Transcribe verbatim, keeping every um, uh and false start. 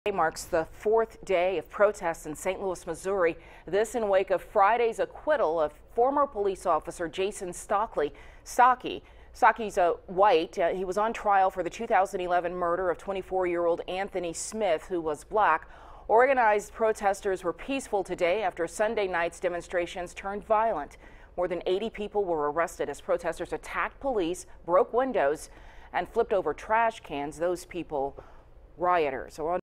Today marks the fourth day of protests in Saint Louis, Missouri. This in wake of Friday's acquittal of former police officer Jason Stockley. Stocky. Stocky's a white. Uh, he was on trial for the two thousand eleven murder of twenty-four-year-old Anthony Smith, who was black. Organized protesters were peaceful today after Sunday night's demonstrations turned violent. More than eighty people were arrested as protesters attacked police, broke windows, and flipped over trash cans. Those people, rioters, are on